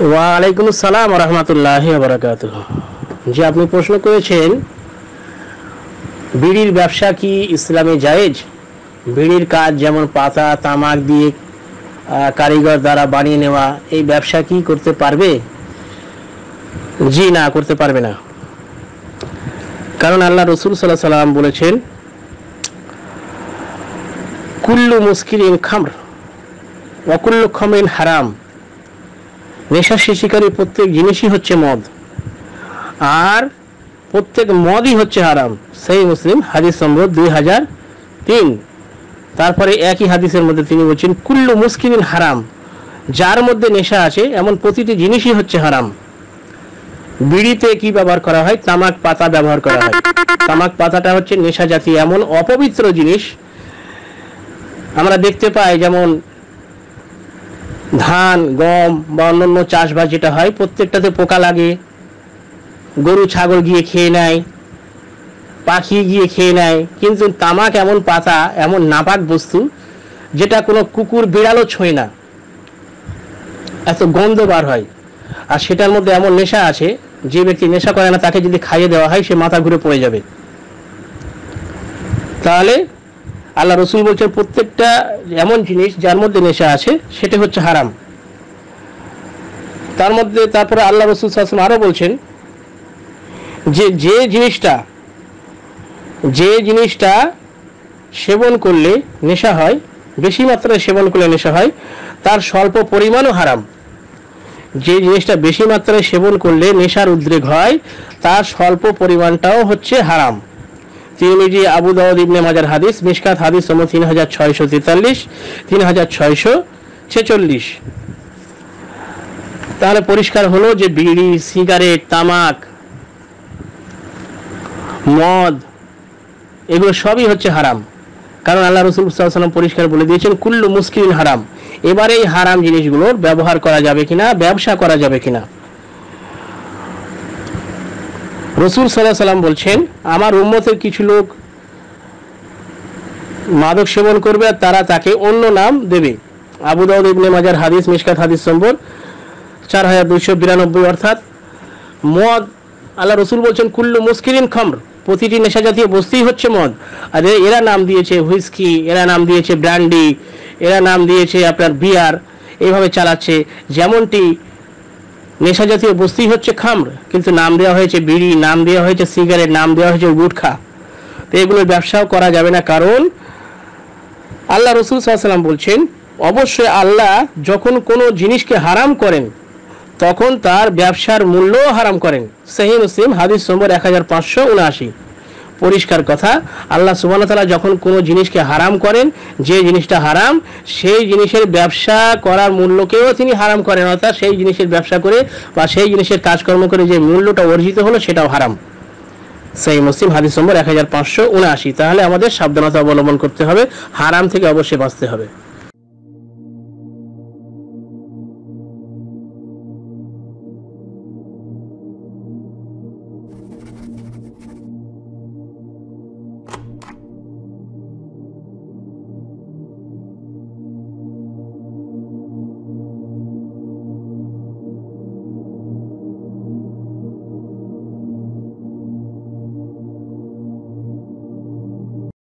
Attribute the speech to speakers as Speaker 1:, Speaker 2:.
Speaker 1: ওয়ালাইকুম আসসালাম ওয়া রাহমাতুল্লাহি ওয়া বারাকাতুহু। যে আপনি প্রশ্ন করেছেন বিড়ির ব্যবসা কি ইসলামে জায়েজ? বিড়ির কাজ যেমন পাতা তামাক দিয়ে কারিগর দ্বারা বানিয়ে নেওয়া, এই ব্যবসা কি করতে পারবে? জি না, করতে পারবে না। কারণ আল্লাহ রাসূল সাল্লাল্লাহু আলাইহি সাল্লাম বলেছেন কুল্লু মুসকিরিন খামর ওয়া কুল্লু খামরিন হারাম। নেশা শিশিকারী প্রত্যেক জিনিসই হচ্ছে মদ, আর প্রত্যেক মদই হচ্ছে হারাম। সেই মুসলিম হাদিস নম্বর 2003। তারপরে একই হাদিসের মধ্যে তিনি বলছেন কুল্লু মুসকিরিন হারাম, যার মধ্যে নেশা আছে এমন প্রতিটি জিনিসই হচ্ছে হারাম। বিড়িতে কি ব্যবহার করা হয়? তামাক পাতা ব্যবহার করা হয়। তামাক পাতাটা হচ্ছে নেশা জাতীয় এমন অপবিত্র জিনিস। আমরা দেখতে পাই যেমন ধান গম বা অন্যান্য চাষবাস যেটা হয় প্রত্যেকটাতে পোকা লাগে, গরু ছাগল গিয়ে খেয়ে নেয়, পাখি গিয়ে খেয়ে নেয়। কিন্তু তামাক এমন পাতা, এমন নাপাক বস্তু যেটা কোনো কুকুর বিড়ালও ছোঁয় না, এত গন্ধ বার হয়। আর সেটার মধ্যে এমন নেশা আছে, যে ব্যক্তি নেশা করে না তাকে যদি খাইয়ে দেওয়া হয় সে মাথা ঘুরে পড়ে যাবে। তাহলে আল্লাহ রসুল বলছেন প্রত্যেকটা এমন জিনিস যার মধ্যে নেশা আছে সেটা হচ্ছে হারাম। তার মধ্যে তারপরে আল্লাহ রসুল সাল্লাল্লাহু আলাইহি ওয়াসাল্লাম আরো বলছেন যে জিনিসটা সেবন করলে নেশা হয়, বেশি মাত্রায় সেবন করলে নেশা হয়, তার স্বল্প পরিমাণও হারাম। যে জিনিসটা বেশি মাত্রায় সেবন করলে নেশার উদ্রেক হয় তার স্বল্প পরিমাণটাও হচ্ছে হারাম। তিরমিজি, আবু দাউদ, ইবনে মাজার হাদিস, মিশকাত হাদিস নম্বর 3643, 3646। তাহলে পরিষ্কার হলো যে বিড়ি, সিগারেট, তামাক, মদ এগুলো সবই হচ্ছে হারাম। কারণ আল্লাহ রাসূল সাল্লাল্লাহু আলাইহি ওয়াসাল্লাম পরিষ্কার বলে দিয়েছেন কুল্লু মুসকিরিন হারাম। এবারে এই হারাম জিনিসগুলোর ব্যবহার করা যাবে কিনা, ব্যবসা করা যাবে কিনা। রাসূল সাল্লাল্লাহু আলাইহি ওয়াসাল্লাম বলছেন আমার উম্মতের কিছু লোক মাদক সেবন করবে আর তারা তাকে অন্য নাম দেবে। আবু দাউদ, ইবনে মাজার হাদিস, মিশকাত হাদিস নম্বর 4292। অর্থাৎ মদ, আল্লাহ রসুল বলছেন কুল্লু মুসকিরিন খামর, প্রতিটি নেশা জাতীয় বস্তুই হচ্ছে মদ। আর এরা নাম দিয়েছে হুইস্কি, এরা নাম দিয়েছে ব্র্যান্ডি, এরা নাম দিয়েছে আপনার বিয়ার, এইভাবে চালাচ্ছে। যেমনটি নেশা জাতীয় বস্তুই হচ্ছে খামর, কিন্তু নাম দেওয়া হয়েছে বিড়ি, নাম দেওয়া হয়েছে সিগারেট, নাম দেওয়া হয়েছে গুটখা। তো এগুলোর ব্যবসাও করা যাবে না। কারণ আল্লাহ রসুল সাল্লাল্লাহু আলাইহি ওয়াসাল্লাম বলছেন অবশ্যই আল্লাহ যখন কোনো জিনিসকে হারাম করেন তখন তার ব্যবসার মূল্যও হারাম করেন। সহিহ মুসলিম হাদিস নম্বর 1579। পরিষ্কার কথা, আল্লাহ সুবহানাহু ওয়া তাআলা যখন কোনো জিনিসকে হারাম করেন, যে জিনিসটা হারাম সেই জিনিসের ব্যবসা করার মূল্যকেও তিনি হারাম করেন। অর্থাৎ সেই জিনিসের ব্যবসা করে বা সেই জিনিসের কাজকর্ম করে যে মূল্যটা অর্জিত হলো সেটাও হারাম। সহিহ মুসলিম হাদিস নম্বর 1579। তাহলে আমাদের সাবধানতা অবলম্বন করতে হবে, হারাম থেকে অবশ্যই বাঁচতে হবে।